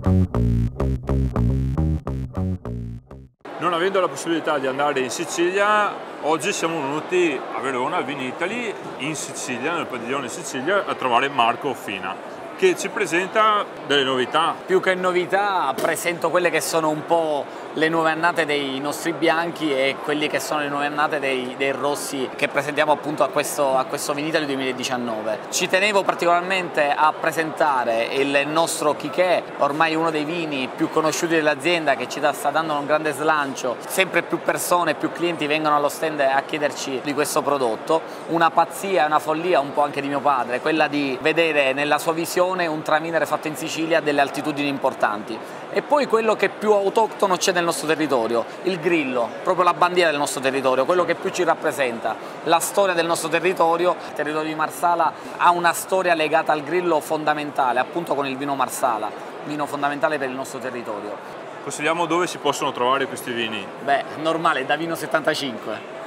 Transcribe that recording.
Non avendo la possibilità di andare in Sicilia, oggi siamo venuti a Verona, al Vinitaly, in Sicilia, nel padiglione Sicilia, a trovare Marco Fina, che ci presenta delle novità. Più che novità presento quelle che sono un po' le nuove annate dei nostri bianchi e quelli che sono le nuove annate dei rossi che presentiamo appunto a questo Vinitaly 2019. Ci tenevo particolarmente a presentare il nostro Chiché, ormai uno dei vini più conosciuti dell'azienda, che ci sta dando un grande slancio. Sempre più persone, più clienti vengono allo stand a chiederci di questo prodotto. Una pazzia, una follia un po' anche di mio padre, quella di vedere nella sua visione un Traminer fatto in Sicilia a delle altitudini importanti. E poi quello che più autoctono c'è nel nostro territorio, il Grillo, proprio la bandiera del nostro territorio, quello che più ci rappresenta, la storia del nostro territorio. Il territorio di Marsala ha una storia legata al Grillo fondamentale, appunto con il vino Marsala, vino fondamentale per il nostro territorio. Consigliamo dove si possono trovare questi vini? Beh, normale, da Vino 75.